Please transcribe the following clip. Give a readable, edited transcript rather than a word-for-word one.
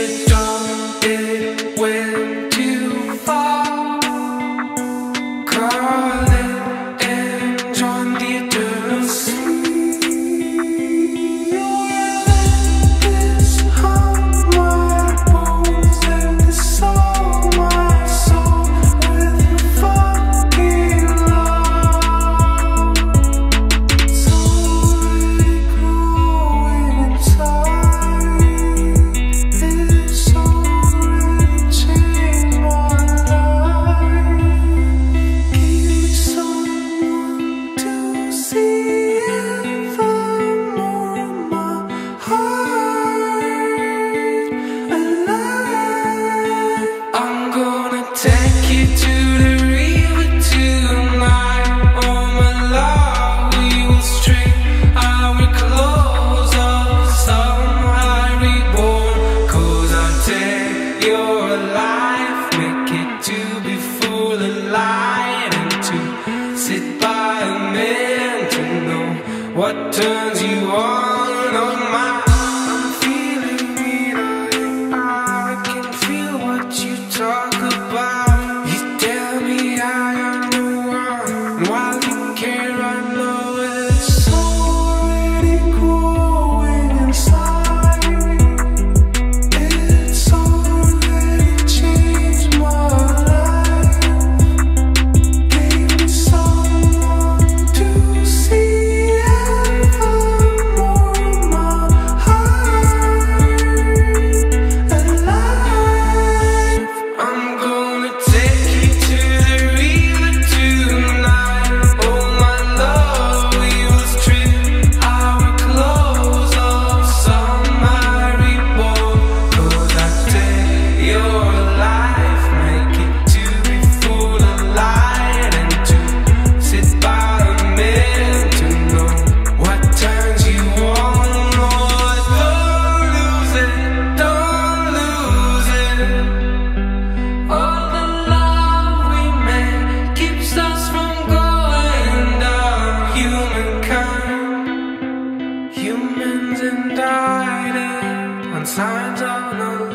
it don't, it went too far. Call it and join the eternal sea. This heart, my bones, and this soul, my soul, with your fucking love. It's already growing inside. It's already changed my life. Give me someone to see evermore, my heart alive. I'm gonna take you to the river tonight. Oh my love, we will stray our clothes off, somehow reborn. 'Cause I'll take your life, make it to be full of light, and to sit by a man to know what turns you on. Oh my, I'm feeling it, I can feel what you talk about. You tell me I am the one, and while you care I know it's already growing inside. It's already changed my life. Gave me someone to see evermore, my heart alive. I'm gonna take you to the river tonight. Oh my love, we will strip our clothes off, somehow reborn. 'Cause I take your life, make it to be full of light, and to sit by a man to know what turns you on. Oh, don't lose it, don't lose it. All the love we made keeps us from going down. Humankind, humans indicted on signs of no